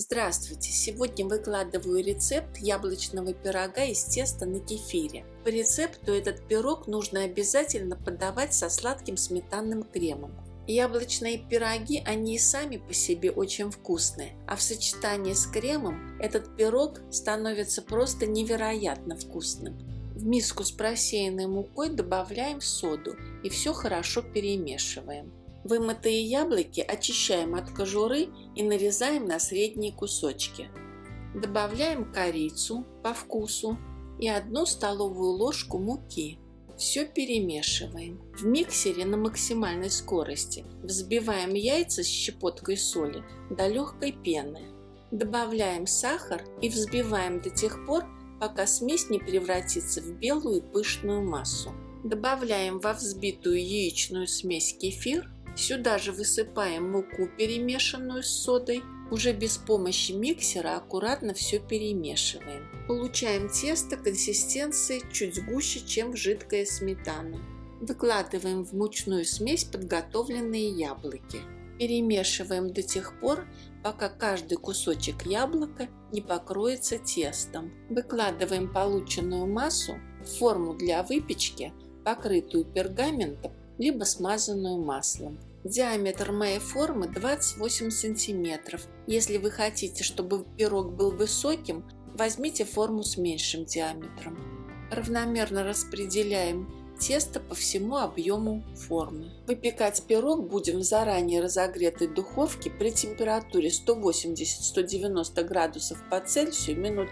Здравствуйте! Сегодня выкладываю рецепт яблочного пирога из теста на кефире. По рецепту этот пирог нужно обязательно подавать со сладким сметанным кремом. Яблочные пироги, они и сами по себе очень вкусные, а в сочетании с кремом этот пирог становится просто невероятно вкусным. В миску с просеянной мукой добавляем соду и все хорошо перемешиваем. Вымытые яблоки очищаем от кожуры и нарезаем на средние кусочки. Добавляем корицу по вкусу и 1 столовую ложку муки. Все перемешиваем. В миксере на максимальной скорости взбиваем яйца с щепоткой соли до легкой пены. Добавляем сахар и взбиваем до тех пор, пока смесь не превратится в белую пышную массу. Добавляем во взбитую яичную смесь кефир. Сюда же высыпаем муку, перемешанную с содой. Уже без помощи миксера аккуратно все перемешиваем. Получаем тесто консистенции чуть гуще, чем жидкая сметана. Выкладываем в мучную смесь подготовленные яблоки. Перемешиваем до тех пор, пока каждый кусочек яблока не покроется тестом. Выкладываем полученную массу в форму для выпечки, покрытую пергаментом, либо смазанную маслом. Диаметр моей формы 28 см. Если вы хотите, чтобы пирог был высоким, возьмите форму с меньшим диаметром. Равномерно распределяем тесто по всему объему формы. Выпекать пирог будем в заранее разогретой духовке при температуре 180-190 градусов по Цельсию минут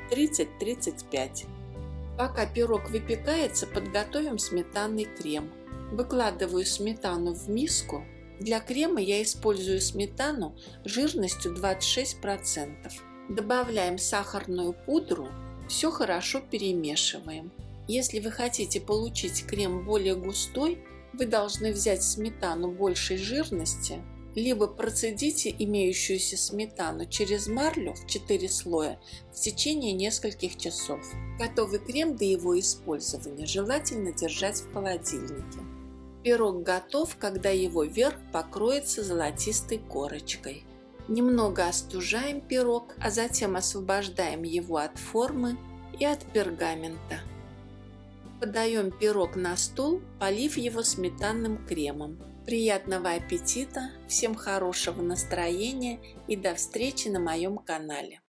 30-35. Пока пирог выпекается, подготовим сметанный крем. Выкладываю сметану в миску. Для крема я использую сметану жирностью 26%. Добавляем сахарную пудру, все хорошо перемешиваем. Если вы хотите получить крем более густой, вы должны взять сметану большей жирности, либо процедите имеющуюся сметану через марлю в 4 слоя в течение нескольких часов. Готовый крем до его использования желательно держать в холодильнике. Пирог готов, когда его верх покроется золотистой корочкой. Немного остужаем пирог, а затем освобождаем его от формы и от пергамента. Подаем пирог на стол, полив его сметанным кремом. Приятного аппетита, всем хорошего настроения и до встречи на моем канале.